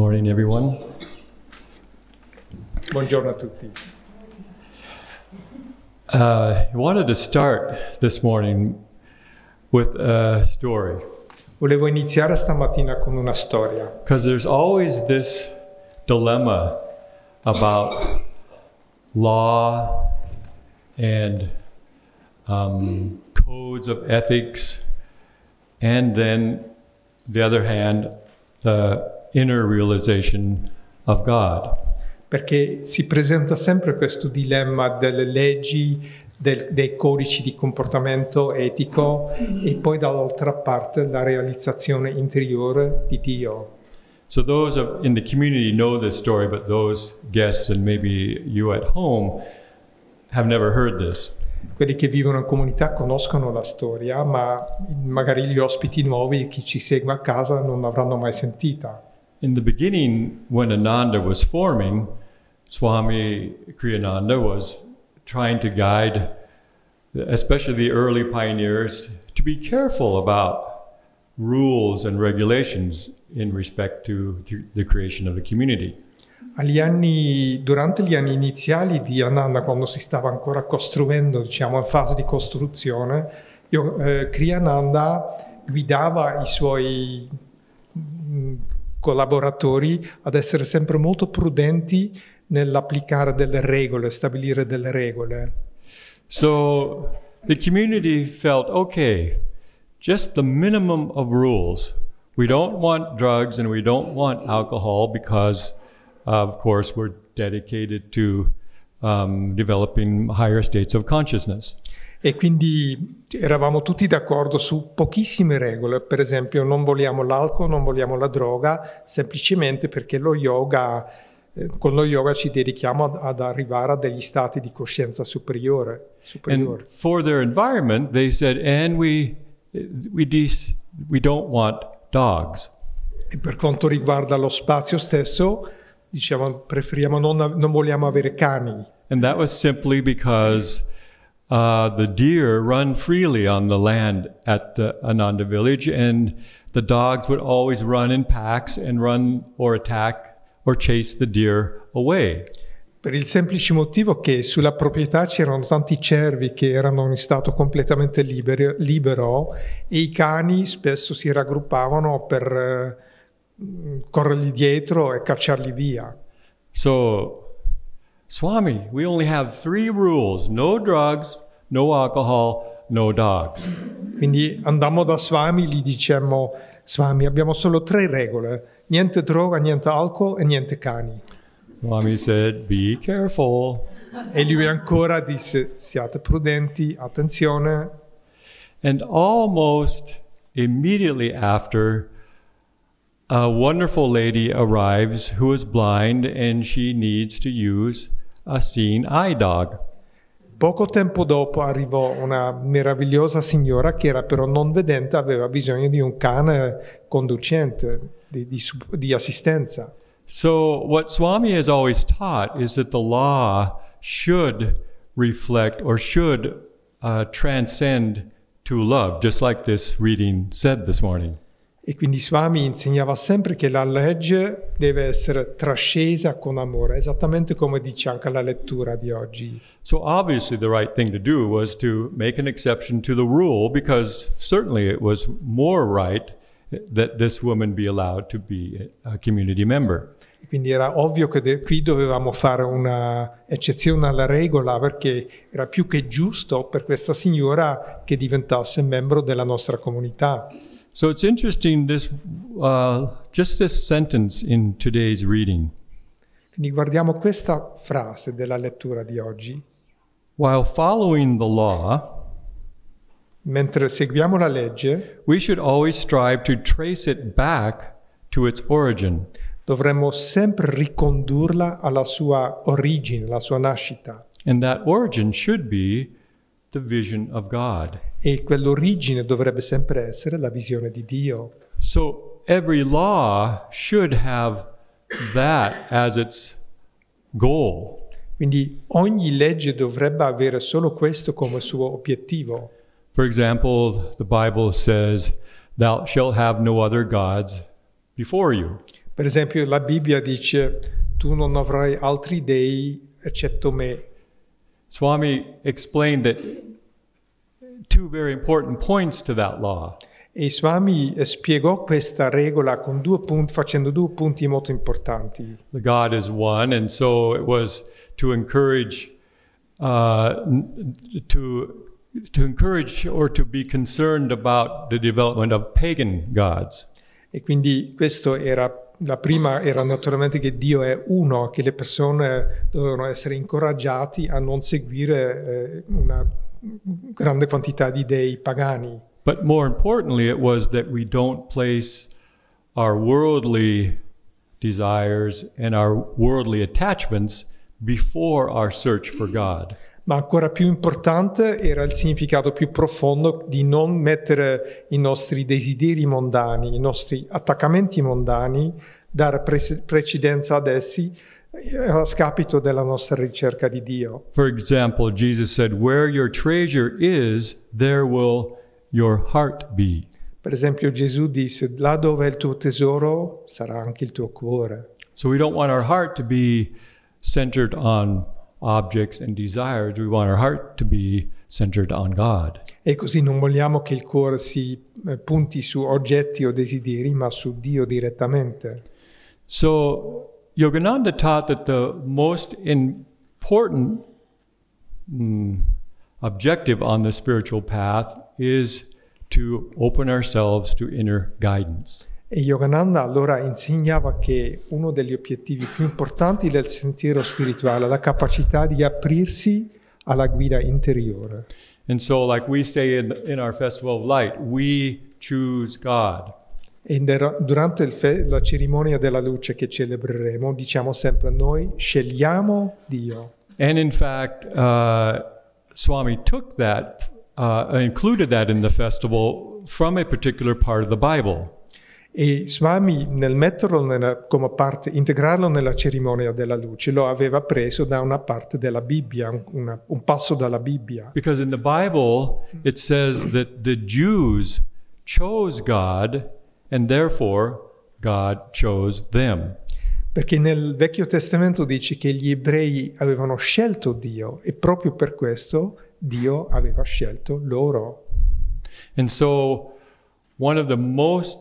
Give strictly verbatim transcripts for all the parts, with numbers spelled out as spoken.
morning, everyone. Buongiorno a tutti. Uh, I wanted to start this morning with a story. Volevo iniziare stamattina con una storia. Because there's always this dilemma about law and um, codes of ethics, and then, the other hand, the inner realization of God. Perché si presenta sempre questo dilemma delle leggi, del, dei codici di comportamento etico e poi dall'altra parte la realizzazione interiore di Dio. So those of, in the community know this story, but those guests and maybe you at home have never heard this. Quelli che vivono in comunità conoscono la storia, ma magari gli ospiti nuovi, chi ci segue a casa, non l'avranno mai sentita. In the beginning, when Ananda was forming, Swami Kriyananda was trying to guide, especially the early pioneers, to be careful about rules and regulations in respect to the creation of the community. Agli anni, durante gli anni iniziali di Ananda, quando si stava ancora costruendo, diciamo in fase di costruzione, io, eh, Kriyananda guidava i suoi mh, collaboratori ad essere sempre molto prudenti nell'applicare delle regole, stabilire delle regole. So the community felt, okay, just the minimum of rules. We don't want drugs and we don't want alcohol because, of course, we're dedicated to um, developing higher states of consciousness. E quindi eravamo tutti d'accordo su pochissime regole, per esempio non vogliamo l'alcol, non vogliamo la droga, semplicemente perché lo yoga, eh, con lo yoga ci dedichiamo ad, ad arrivare a degli stati di coscienza superiore. superiore. And for their environment, they said, and we, we, de- we don't want dogs. E per quanto riguarda lo spazio stesso, diciamo, preferiamo non, non vogliamo avere cani. And that was simply because Uh, the deer run freely on the land at the Ananda village, and the dogs would always run in packs and run or attack or chase the deer away. Per il semplice motivo che sulla proprietà c'erano tanti cervi che erano in stato completamente libero, libero e i cani spesso si raggruppavano per eh, corrergli dietro e cacciarli via. So, Swami, we only have three rules: no drugs, no alcohol, no dogs. Quindi andammo da Swami, gli dicemmo: Swami, abbiamo solo tre regole: niente droga, niente alcol e niente cani. Swami said, be careful. E lui ancora disse: siate prudenti, attenzione. And almost immediately after, a wonderful lady arrives who is blind and she needs to use a seeing eye dog. Poco tempo dopo arrivò una meravigliosa signora che era però non vedente, aveva bisogno di un cane conducente, di, di, di assistenza. So what Swami has always taught is that the law should reflect or should uh, transcend to love, just like this reading said this morning. E quindi Swami insegnava sempre che la legge deve essere trascesa con amore, esattamente come dice anche la lettura di oggi. So obviously the right thing to do was to make an exception to the rule, because certainly it was more right that this woman be allowed to be a community member. E quindi era ovvio che de- qui dovevamo fare una eccezione alla regola, perché era più che giusto per questa signora che diventasse membro della nostra comunità. So it's interesting, this, uh, just this sentence in today's reading. Quindi guardiamo questa frase della lettura di oggi. While following the law, mentre seguiamo la legge, we should always strive to trace it back to its origin. Dovremmo sempre ricondurla alla sua origine, alla sua nascita. And that origin should be the vision of God. E quell'origine dovrebbe sempre essere la visione di Dio. So every law should have that as its goal. Quindi ogni legge dovrebbe avere solo questo come suo obiettivo. For example, the Bible says, "Thou shalt have no other gods before you." Per esempio la Bibbia dice tu non avrai altri dei eccetto me. Swami explained that two very important points to that law. E Swami spiegò questa regola con due punti, facendo due punti molto importanti. The God is one, and so it was to encourage, uh, to to encourage or to be concerned about the development of pagan gods. E quindi questo era la prima era naturalmente che Dio è uno, che le persone dovevano essere incoraggiati a non seguire eh, una grande quantità di dei pagani. But more importantly, it was that we don't place our worldly desires and our worldly attachments before our search for God. Ma ancora più importante era il significato più profondo di non mettere i nostri desideri mondani, i nostri attaccamenti mondani, dare pre- precedenza ad essi a scapito della nostra ricerca di Dio. For example, Jesus said, "Where your treasure is, there will your heart be." Per esempio Gesù disse, là dove è il tuo tesoro sarà anche il tuo cuore. So we don't want our heart to be centered on objects and desires. We want our heart to be centered on God. E così non vogliamo che il cuore si eh, punti su oggetti o desideri, ma su Dio direttamente. So Yogananda taught that the most important mm, objective on the spiritual path is to open ourselves to inner guidance. E Yogananda allora insegnava che uno degli obiettivi più importanti del sentiero spirituale è la capacità di aprirsi alla guida interiore. And so, like we say in, in our Festival of Light, we choose God. E durante il fe- la cerimonia della luce che celebreremo diciamo sempre noi scegliamo Dio. And in fact, uh, Swami took that, uh, included that in the festival from a particular part of the Bible. E Swami nel metterlo nella, come parte, integrarlo nella cerimonia della luce, lo aveva preso da una parte della Bibbia, un, una, un passo dalla Bibbia. Because in the Bible it says that the Jews chose God and therefore God chose them. Perché nel Vecchio Testamento dice che gli ebrei avevano scelto Dio e proprio per questo Dio aveva scelto loro. And so one of the most,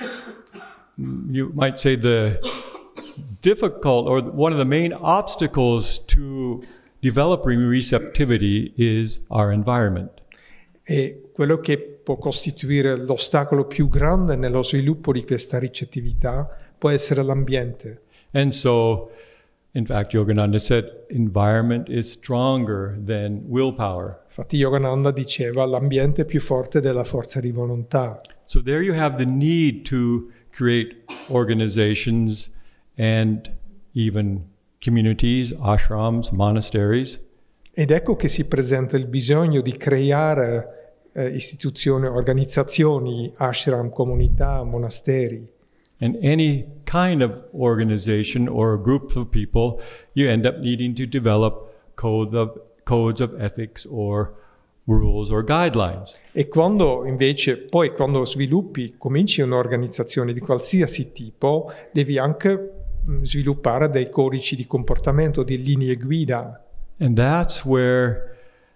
you might say, the difficult or one of the main obstacles to developing receptivity is our environment. E quello che può costituire l'ostacolo più grande nello sviluppo di questa ricettività può essere l'ambiente. And so, in fact, Yogananda said, environment is stronger than willpower. Infatti Yogananda diceva l'ambiente è più forte della forza di volontà. So there you have the need to create organizations and even communities, ashrams, monasteries. Ed ecco che si presenta il bisogno di creare eh, istituzioni, organizzazioni, ashram, comunità, monasteri. And any kind of organization or a group of people, you end up needing to develop code of, codes of ethics or rules or guidelines. E quando invece, poi quando sviluppi, cominci un'organizzazione di qualsiasi tipo, devi anche mh, sviluppare dei codici di comportamento, di linee guida. And that's where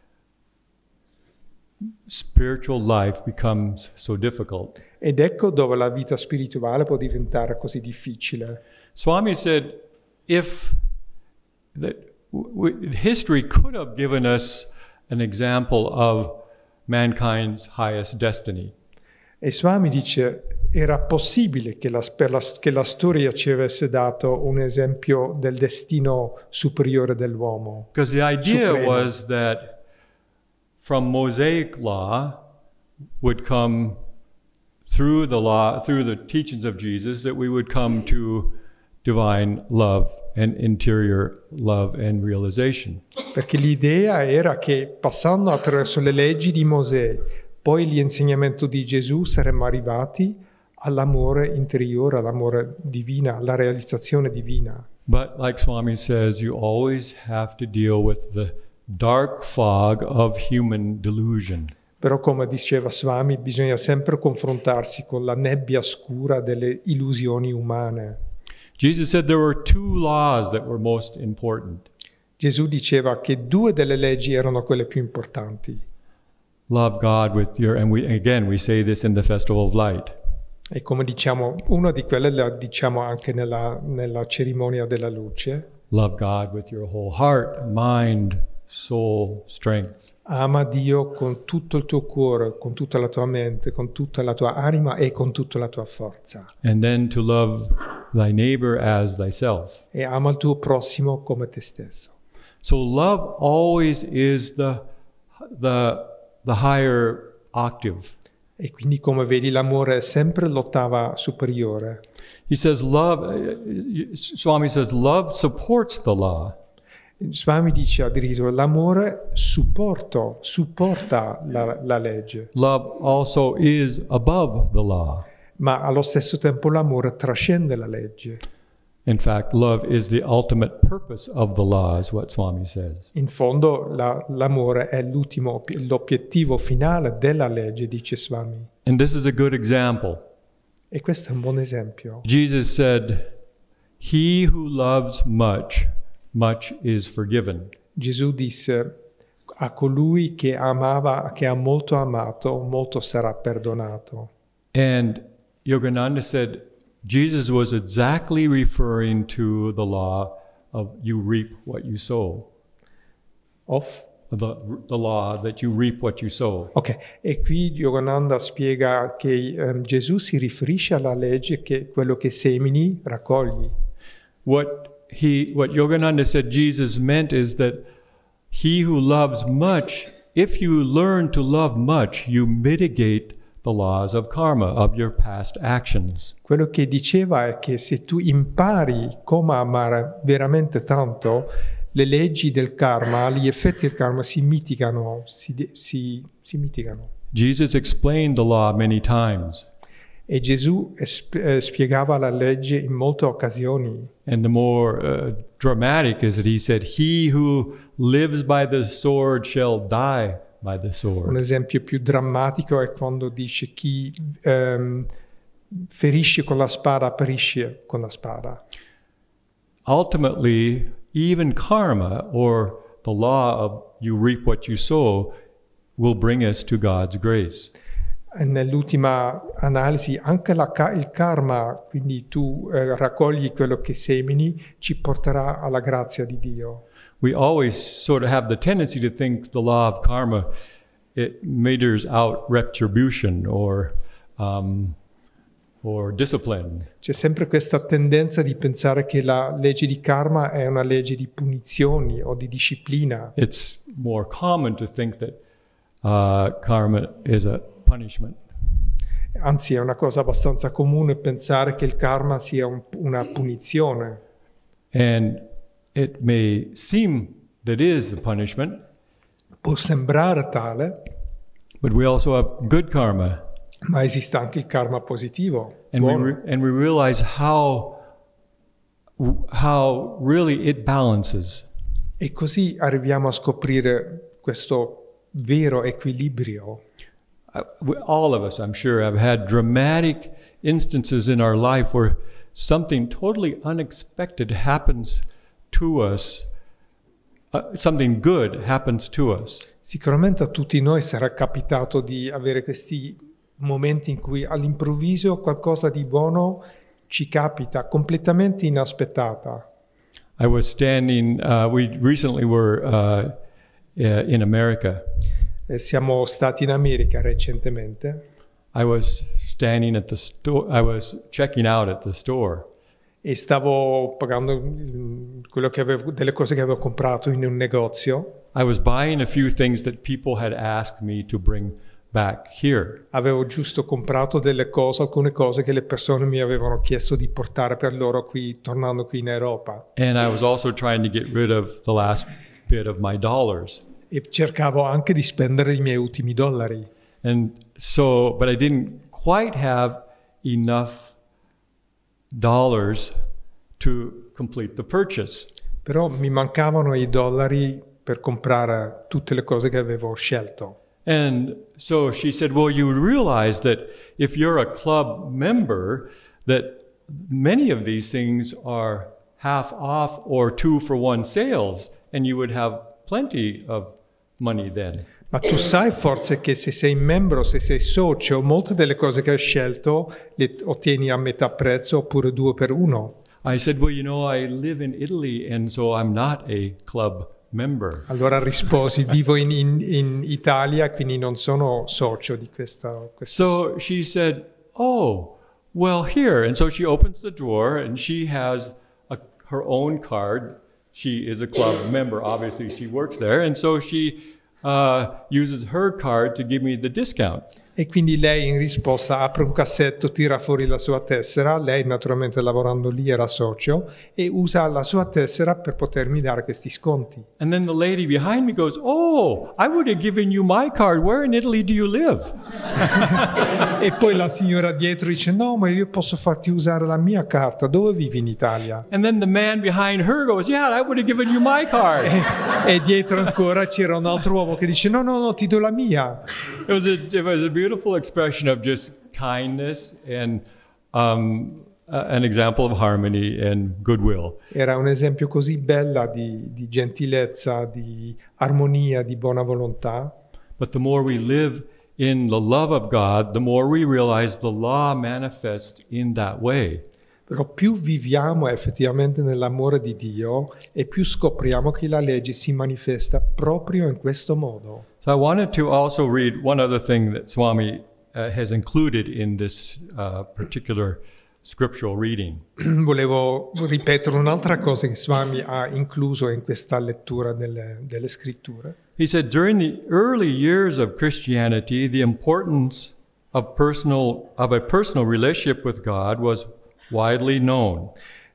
spiritual life becomes so difficult. Ed ecco dove la vita spirituale può diventare così difficile. Swami said, if that w- history could have given us an example of mankind's highest destiny. E Swami dice, era possibile che la, per la, che la storia ci avesse dato un esempio del destino superiore dell'uomo. Because the idea Supremo. was that from Mosaic law would come through the law, through the teachings of Jesus, that we would come to divine love and interior love and realization. Perché l'idea era che passando attraverso le leggi di Mosè, poi gli insegnamenti di Gesù, saremmo arrivati all'amore interiore, all'amore divino, alla realizzazione divina. But like Swami says, you always have to deal with the dark fog of human delusion. Però come diceva Swami, bisogna sempre confrontarsi con la nebbia scura delle illusioni umane. Jesus said there were two laws that were most important. Gesù diceva che due delle leggi erano quelle più importanti. Love God with your, and we again we say this in the Festival of Light. E come diciamo, una di quelle la diciamo anche nella, nella cerimonia della luce. Love God with your whole heart, mind, soul, strength. Ama Dio con tutto il tuo cuore, con tutta la tua mente, con tutta la tua anima e con tutta la tua forza. And then to love thy neighbor as thyself. E ama il tuo prossimo come te stesso. So love always is the the the higher octave. E quindi, come vedi, l'amore è sempre l'ottava superiore. He says love, Swami says love supports the law. Swami dice addirittura l'amore supporto, supporta la, la legge. Love also is above the law. Ma allo stesso tempo l'amore trascende la legge. In fact, love is the ultimate purpose of the law, is what Swami says. In fondo la, l'amore è l'ultimo, l'obiettivo finale della legge, dice Swami. And this is a good example. E questo è un buon esempio. Jesus said, "He who loves much, much is forgiven." Gesù disse, a colui che amava, che ha molto amato, molto sarà perdonato. And Yogananda said, Jesus was exactly referring to the law of you reap what you sow. Of? The, the law that you reap what you sow. Ok, e qui Yogananda spiega che um, Gesù si riferisce alla legge che quello che semini raccogli. What he, what Yogananda said Jesus meant is that he who loves much, if you learn to love much, you mitigate the laws of karma, of your past actions. Quello che diceva è che se tu impari come amare veramente tanto, le leggi del karma, gli effetti del karma si mitigano, si, si, si mitigano. Jesus explained the law many times. E Gesù esp- eh, spiegava la legge in molte occasioni. And the more uh, dramatic is that he said, "He who lives by the sword shall die by the sword." Un esempio più drammatico è quando dice chi ehm, ferisce con la spada perisce con la spada. Ultimately, even karma, or the law of you reap what you sow, will bring us to God's grace. E nell'ultima analisi anche la, il karma, quindi tu eh, raccogli quello che semini, ci porterà alla grazia di Dio. We always sort of have the tendency to think the law of karma, it meters out retribution or um, or discipline. C'è sempre questa tendenza di pensare che la legge di karma è una legge di punizioni o di disciplina. It's more common to think that uh, karma is a punishment. Anzi, è una cosa abbastanza comune pensare che il karma sia un, una punizione. And it may seem that it is a punishment. Può sembrare tale. But we also have good karma. Ma esiste anche il karma positivo. And we, re- and we realize how, how really it balances. E così arriviamo a scoprire questo vero equilibrio. Uh, we, all of us, I'm sure, have had dramatic instances in our life where something totally unexpected happens to us. Uh, something good happens to us. Sicuramente a tutti noi sarà capitato di avere questi momenti in cui all'improvviso qualcosa di buono ci capita, completamente inaspettata. I was standing, uh, we recently were uh, in America. Eh, siamo stati in America recentemente. I was standing at the store, I was checking out at the store. E stavo pagando quello che avevo, delle cose che avevo comprato in un negozio. I was buying a few things that people had asked me to bring back here. Avevo giusto comprato delle cose, alcune cose che le persone mi avevano chiesto di portare per loro qui, tornando qui in Europa. And I was also trying to get rid of the last bit of my dollars. E cercavo anche di spendere i miei ultimi dollari. And so, but I didn't quite have enough dollars to complete the purchase. Però mi mancavano i dollari per comprare tutte le cose che avevo scelto. And so she said, well, you realize that if you're a club member, that many of these things are half off or two for one sales, and you would have plenty of money then. Ma tu sai forse che se sei membro, se sei socio, molte delle cose che hai scelto le ottieni a metà prezzo oppure due per uno. I said, well, you know, I live in Italy, and so I'm not a club member. Allora risposi, vivo in, in, in Italia, quindi non sono socio di questa... questa... So she said, oh, well, here. And so she opens the drawer, and she has a, her own card. She is a club member. Obviously, she works there. And so she uh, uses her card to give me the discount. E quindi lei in risposta apre un cassetto, tira fuori la sua tessera, lei naturalmente lavorando lì era socio, e usa la sua tessera per potermi dare questi sconti. And then the lady behind me goes, oh, I would have given you my card. Where in Italy do you live? E poi la signora dietro dice, no, ma io posso farti usare la mia carta, dove vivi in Italia? And then the man behind her goes, yeah, I would have given you my card. E, e dietro ancora c'era un altro uomo che dice, no, no, no, ti do la mia. It was a, it was a beautiful expression of just kindness and um, uh, an example of harmony and goodwill. Era un esempio così bella di, di gentilezza, di armonia, di buona volontà. But the more we live in the love of God, the more we realize the law manifests in that way. Però più viviamo effettivamente nell'amore di Dio e più scopriamo che la legge si manifesta proprio in questo modo. So I wanted to also read one other thing that Swami uh, has included in this uh, particular scriptural reading. Volevo ripetere un'altra cosa che Swami ha incluso in questa lettura delle, delle scritture. He said, during the early years of Christianity, the importance of personal of a personal relationship with God was widely known.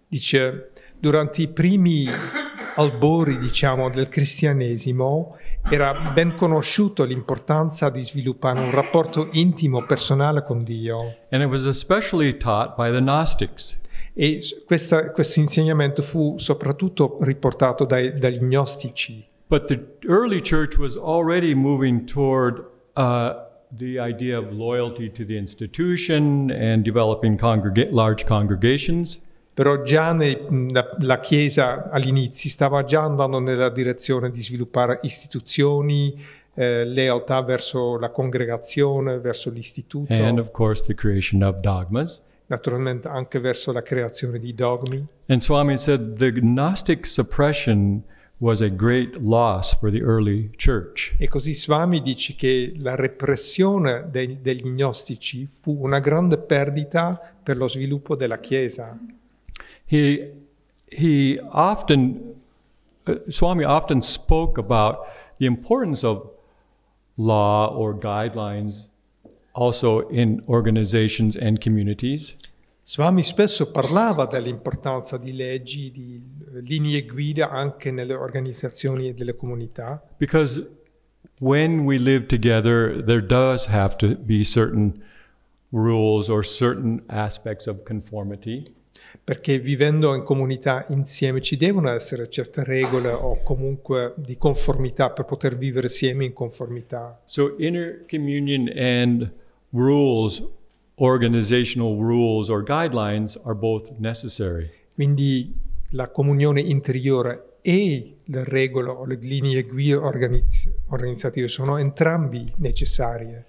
Dice, durante i primi albori, diciamo, del cristianesimo era ben conosciuto l'importanza di sviluppare un rapporto intimo, personale con Dio. And it was especially taught by the Gnostics. E questa, questo insegnamento fu soprattutto riportato dai, dagli gnostici. But the early church was already moving toward uh, the idea of loyalty to the institution and developing congrega- large congregations. Però già ne, la, la Chiesa all'inizio stava già andando nella direzione di sviluppare istituzioni, eh, lealtà verso la congregazione, verso l'istituto. And of course the creation of dogmas. Naturalmente anche verso la creazione di dogmi. And Swami said the Gnostic suppression was a great loss for the early church. E così Swami dice che la repressione dei, degli gnostici fu una grande perdita per lo sviluppo della Chiesa. He, he often, uh, Swami often spoke about the importance of law or guidelines also in organizations and communities. Swami spesso parlava dell'importanza di leggi, di linee guida anche nelle organizzazioni e delle comunità. Because when we live together, there does have to be certain rules or certain aspects of conformity. Perché vivendo in comunità insieme ci devono essere certe regole o comunque di conformità per poter vivere insieme in conformità. So intercommunion and rules, organizational rules or guidelines are both necessary. Quindi la comunione interiore e le regole o le linee guida organizz- organizzative sono entrambi necessarie.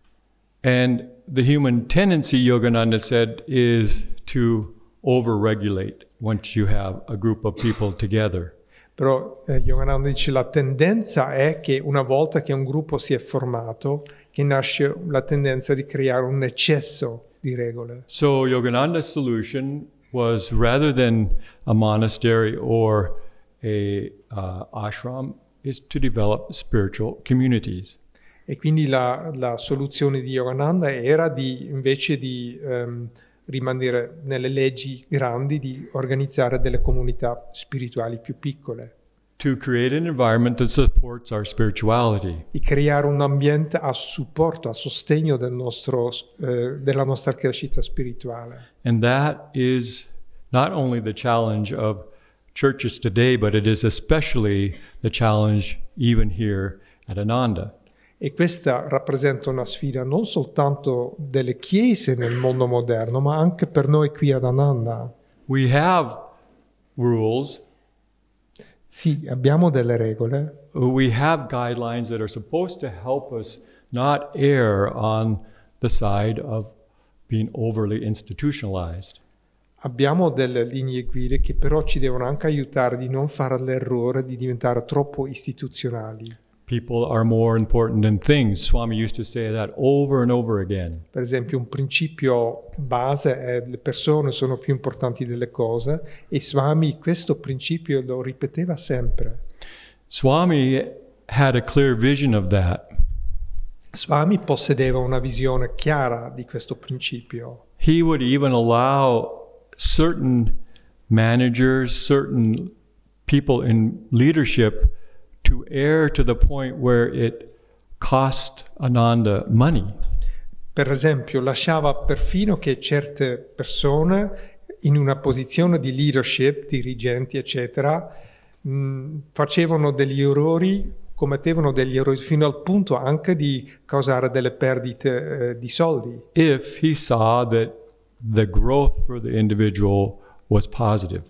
And the human tendency, Yogananda said, is to over-regulate once you have a group of people together. Però eh, Yogananda dice la tendenza è che una volta che un gruppo si è formato, che nasce la tendenza di creare un eccesso di regole. So Yogananda's solution was, rather than a monastery or a uh, ashram, is to develop spiritual communities. E quindi la, la soluzione di Yogananda era di, invece di um, rimanere nelle leggi grandi, di organizzare delle comunità spirituali più piccole. To create an environment that supports our spirituality. Di creare un ambiente a supporto, a sostegno del nostro, eh, della nostra crescita spirituale. And that is not only the challenge of churches today, but it is especially the challenge even here at Ananda. E questa rappresenta una sfida non soltanto delle chiese nel mondo moderno, ma anche per noi qui ad Ananda. We have rules. Sì, abbiamo delle regole, We have guidelines that are supposed to help us not err on the side of being overly institutionalized. abbiamo delle linee guida che però ci devono anche aiutare di non fare l'errore di diventare troppo istituzionali. People are more important than things. Swami used to say that over and over again. Per esempio, un principio base è le persone sono più importanti delle cose, e Swami questo principio lo ripeteva sempre. Swami had a clear vision of that. Swami possedeva una visione chiara di questo principio. He would even allow certain managers, certain people in leadership to err to the point where it cost Ananda money. Per esempio, lasciava perfino che certe persone in una posizione di leadership, dirigenti, eccetera, mh, facevano degli errori, commettevano degli errori fino al punto anche di causare delle perdite eh, di soldi. If he saw that the growth for the individual was positive.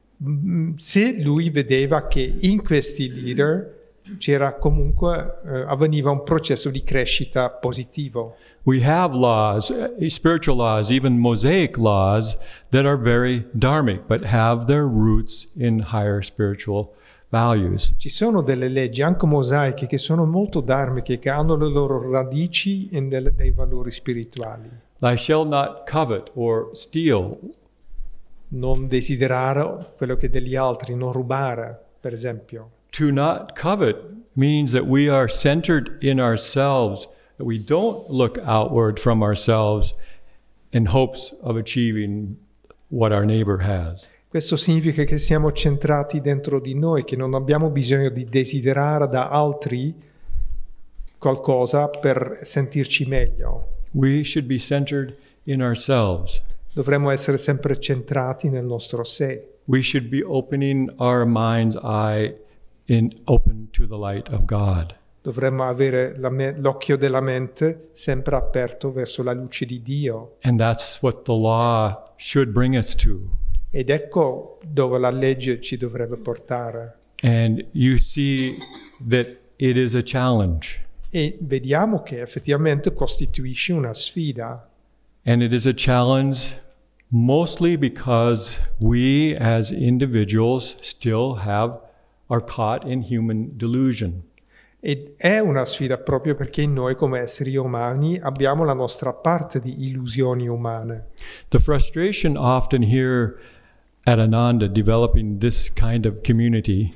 Se lui vedeva che in questi leader c'era comunque, eh, avveniva un processo di crescita positivo. We have laws, uh, spiritual laws, even Mosaic laws that are very dharmic, but have their roots in higher spiritual values. Ci sono delle leggi, anche mosaiche, che sono molto dharmiche, che hanno le loro radici in del, dei valori spirituali. Thou shalt not covet or steal. Non desiderare quello che è degli altri, non rubare, per esempio. To not covet means that we are centered in ourselves, that we don't look outward from ourselves in hopes of achieving what our neighbor has. Questo significa che siamo centrati dentro di noi, che non abbiamo bisogno di desiderare da altri qualcosa per sentirci meglio. We should be centered in ourselves. Dovremmo essere sempre centrati nel nostro sé. We should be opening our mind's eye in open to the light of God. Dovremmo avere la me- l'occhio della mente sempre aperto verso la luce di Dio. And that's what the law should bring us to. Ed ecco dove la legge ci dovrebbe portare. And you see that it is a challenge. E vediamo che effettivamente costituisce una sfida. And it is a challenge mostly because we as individuals still have are caught in human delusion. Ed è una sfida proprio perché noi come esseri umani abbiamo la nostra parte di illusioni umane. The frustration often here at Ananda developing this kind of community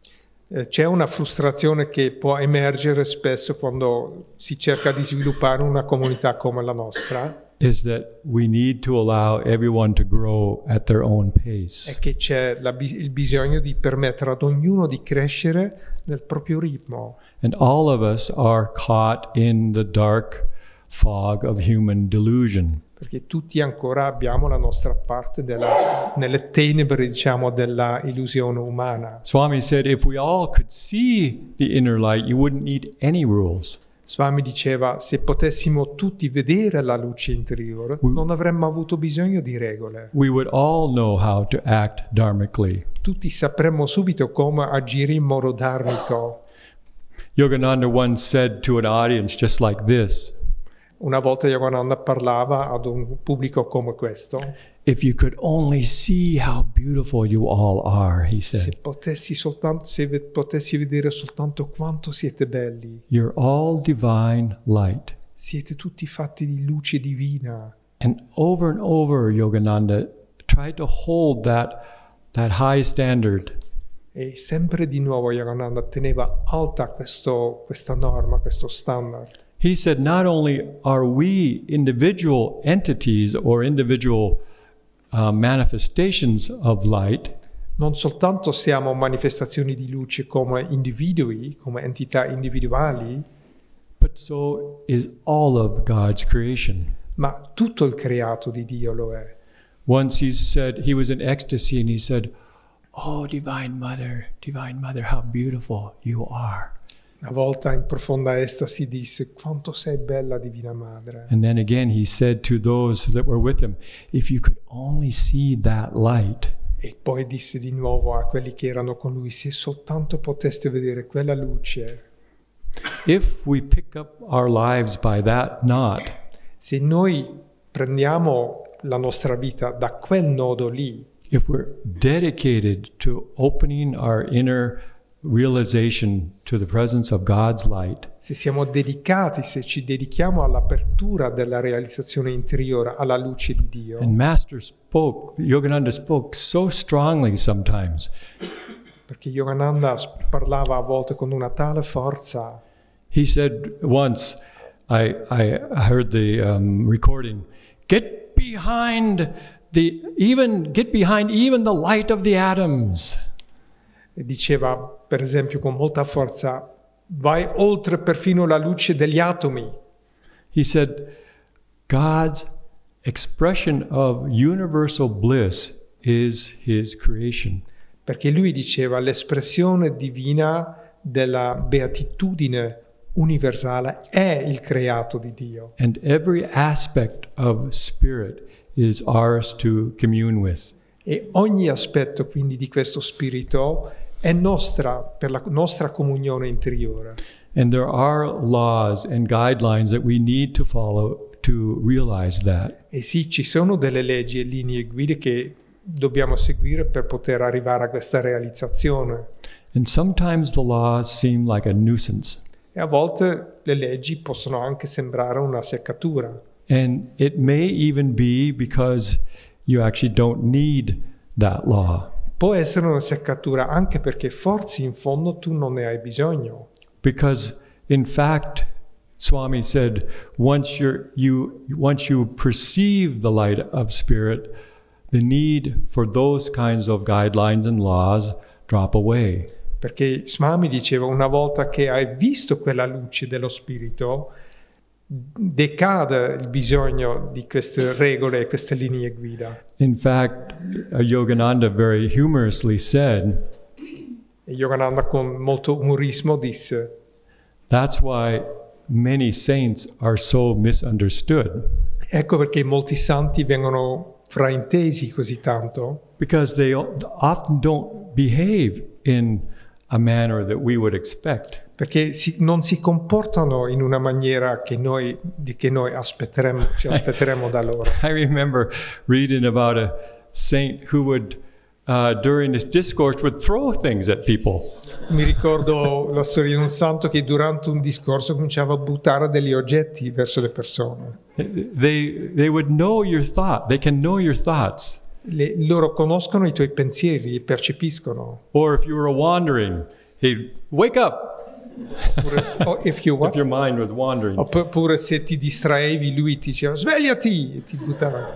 Eh, c'è una frustrazione che può emergere spesso quando si cerca di sviluppare una comunità come la nostra. is that we need to allow everyone to grow at their own pace. È che c'è la, il bisogno di permettere ad ognuno di crescere nel proprio ritmo. And all of us are caught in the dark fog of human delusion. Perché tutti ancora abbiamo la nostra parte della, nelle tenebre, diciamo, della illusione umana. Swami said if we all could see the inner light, you wouldn't need any rules. Swami diceva, se potessimo tutti vedere la luce interiore, non avremmo avuto bisogno di regole. We would all know how to act dharmically. Tutti sapremmo subito come agire in modo dharmico. Yogananda once said to an audience just like this, Una volta Yogananda parlava ad un pubblico come questo. if you could only see how beautiful you all are, he Se said. potessi soltanto, se ve- potessi vedere soltanto quanto siete belli. You're all divine light. Siete tutti fatti di luce divina. And over and over, Yogananda tried to hold that, that high standard. E sempre di nuovo Yogananda teneva alta questo, questa norma, questo standard. He said, not only are we individual entities or individual uh, manifestations of light, Non soltanto siamo manifestazioni di luce come individui, come entità individuali, but so is all of God's creation. ma tutto il creato di Dio lo è. Once he said, he was in ecstasy and he said, oh, Divine Mother, Divine Mother, how beautiful you are. Una volta in profonda estasi disse: quanto sei bella, Divina Madre. And then again he said to those that were with him, if you could only see that light. E poi disse di nuovo a quelli che erano con lui: se soltanto poteste vedere quella luce. If we pick up our lives by that knot, se noi prendiamo la nostra vita da quel nodo lì, if we're dedicated to opening our inner realization to the presence of God's light, se siamo dedicati, se ci dedichiamo all'apertura della realizzazione interiore alla luce di Dio. And Master spoke, Yogananda spoke so strongly sometimes. Perché Yogananda parlava a volte con una tale forza. He said once, I, I heard the um, recording, get behind the, even, get behind even the light of the atoms. E diceva, per esempio, con molta forza, vai oltre perfino la luce degli atomi. He said, God's expression of universal bliss is his creation. Perché lui diceva, l'espressione divina della beatitudine universale è il creato di Dio. And every aspect of spirit is ours to commune with. E ogni aspetto quindi di questo spirito è nostra per la nostra comunione interiore. And there are laws and guidelines that we need to follow to realize that. E sì, ci sono delle leggi e linee guida che dobbiamo seguire per poter arrivare a questa realizzazione. And sometimes the laws seem like a nuisance. E a volte le leggi possono anche sembrare una seccatura. And it may even be because you actually don't need that law. Può essere una seccatura anche perché forse in fondo tu non ne hai bisogno. Because in fact, Swami said, once you're, you once you perceive the light of spirit, the need for those kinds of guidelines and laws drop away. Perché Swami diceva, una volta che hai visto quella luce dello spirito, decade il bisogno di queste regole e queste linee guida. In fact, Yogananda very humorously said, e Yogananda con molto umorismo disse, that's why many saints are so misunderstood. Ecco perché molti santi vengono fraintesi così tanto. Because they often don't behave in a manner that we would expect. Perché si, non si comportano in una maniera che noi, di che noi aspetteremo, ci aspetteremo da loro. I remember reading about a saint who would, uh, during his discourse, would throw things at people. Mi ricordo la storia di un santo che durante un discorso cominciava a buttare degli oggetti verso le persone. They, they would know your thought. They can know your thoughts. Le, loro conoscono i tuoi pensieri, li percepiscono. Or if you were wandering, he'd wake up. Oppure, oh, if, you if your mind was wandering. Oppure se ti distraevi, lui ti diceva svegliati e ti buttava.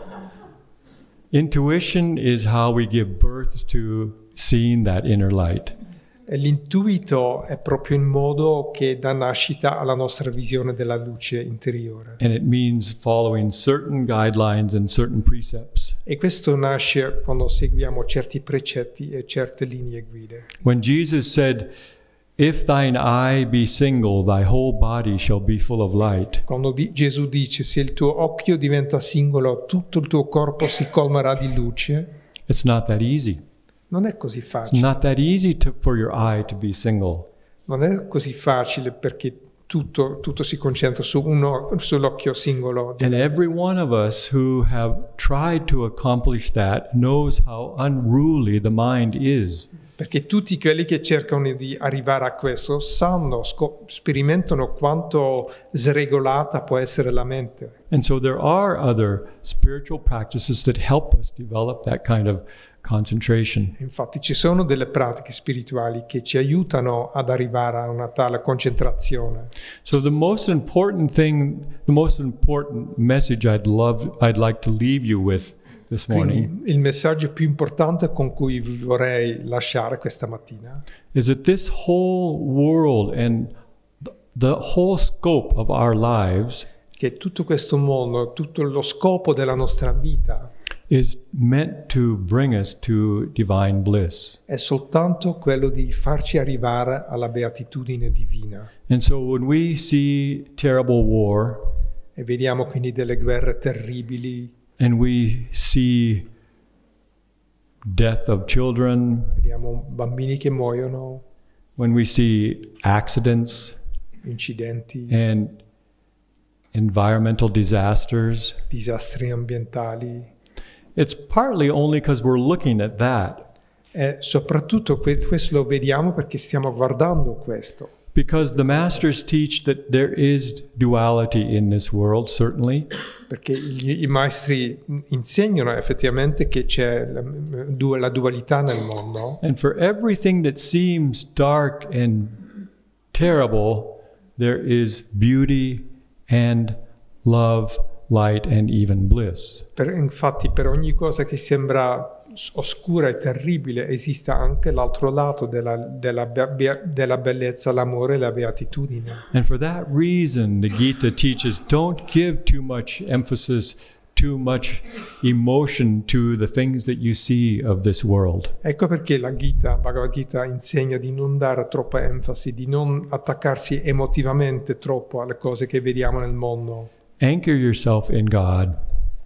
Intuition is how we give birth to seeing that inner light. E l'intuito è proprio il modo che dà nascita alla nostra visione della luce interiore. And it means following certain guidelines and certain precepts. E questo nasce quando seguiamo certi precetti e certe linee guida. When Jesus said, if thine eye be single, thy whole body shall be full of light. Quando di- Gesù dice, se il tuo occhio diventa singolo, tutto il tuo corpo si colmerà di luce. It's not that easy. Non è così It's facile. not that easy to, for your eye to be single. Non è così facile perché tutto, tutto si concentra su uno, sull'occhio singolo. And every one of us who have tried to accomplish that knows how unruly the mind is. Perché tutti quelli che cercano di arrivare a questo sanno, sco- sperimentano quanto sregolata può essere la mente. And so there are other spiritual practices that help us develop that kind of concentration. Infatti ci sono delle pratiche spirituali che ci aiutano ad arrivare a una tale concentrazione. So the most important thing, the most important message I'd love, I'd like to leave you with this morning. Quindi il messaggio più importante con cui vi vorrei lasciare questa mattina Is that this whole world and the whole scope of our lives che tutto questo mondo, tutto lo scopo della nostra vita is meant to bring us to divine bliss. È soltanto quello di farci arrivare alla beatitudine divina. And so when we see terrible war, E vediamo quindi delle guerre terribili, and we see death of children, vediamo bambini che muoiono, when we see accidents incidenti, and environmental disasters, disastri ambientali. it's partly only because we're looking at that. E soprattutto que- questo lo vediamo perché stiamo guardando questo. Because the masters teach that there is duality in this world, certainly. Perché gli- i maestri insegnano effettivamente che c'è la, du- la dualità nel mondo. And for everything that seems dark and terrible, there is beauty and love, light, and even bliss. Per- infatti per ogni cosa che sembra s- oscura e terribile esiste anche l'altro lato della, della be- be- della bellezza, l'amore e la beatitudine. And for that reason, the Gita teaches don't give too much emphasis, too much emotion to the things that you see of this world. Ecco perché la Gita, Bhagavad Gita insegna di non dare troppa enfasi, di non attaccarsi emotivamente troppo alle cose che vediamo nel mondo. Anchor yourself in God.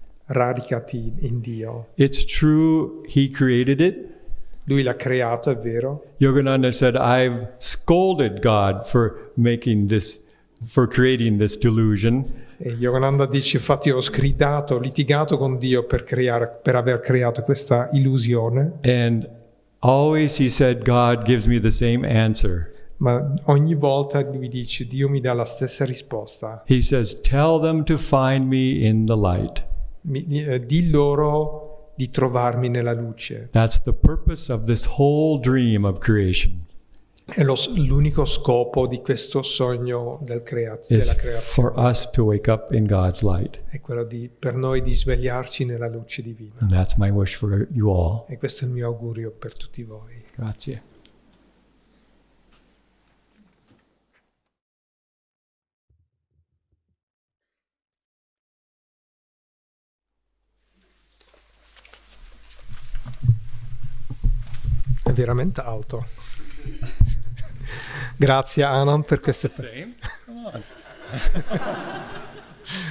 Radicati in Dio. It's true, He created it. Lui l'ha creato, è vero. Yogananda said, I've scolded God for making this, for creating this delusion. E Yogananda dice, infatti ho sgridato, ho litigato con Dio per, creare, per aver creato questa illusione, And always he said, God gives me the same answer. ma ogni volta lui dice, Dio mi dà la stessa risposta. He says, tell them to find me in the light. Mi, eh, di loro di trovarmi nella luce. That's the purpose of this whole dream of creation. È lo, l'unico scopo di questo sogno del crea- Is della for creazione. us to wake up in God's light. È quello di, per noi di svegliarci nella luce divina. And that's my wish for you all. E questo è il mio augurio per tutti voi. Grazie. È veramente alto. Grazie Anand per queste... Same? Come on.